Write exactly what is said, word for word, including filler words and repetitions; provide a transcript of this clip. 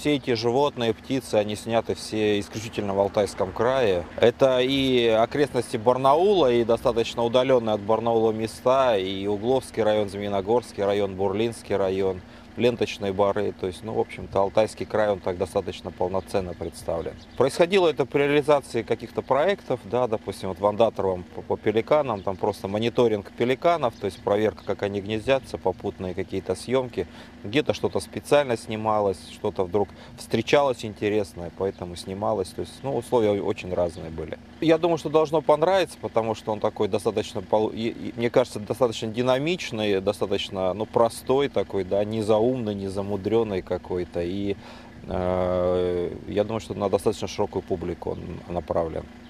все эти животные, птицы, они сняты все исключительно в Алтайском крае. Это и окрестности Барнаула, и достаточно удаленные от Барнаула места, и Угловский район, Змеиногорский район, Бурлинский район, Ленточные бары. То есть, ну, в общем-то, Алтайский край, он так достаточно полноценно представлен. Происходило это при реализации каких-то проектов, да, допустим, вот в Андатровом по, по пеликанам, там просто мониторинг пеликанов, то есть проверка, как они гнездятся, попутные какие-то съемки. Где-то что-то специально снималось, что-то вдруг встречалось интересное, поэтому снималось. То есть, ну, условия очень разные были. Я думаю, что должно понравиться, потому что он такой достаточно, мне кажется, достаточно динамичный, достаточно, ну, простой такой, да, не заумный, не замудренный какой-то. И э, я думаю, что на достаточно широкую публику он направлен.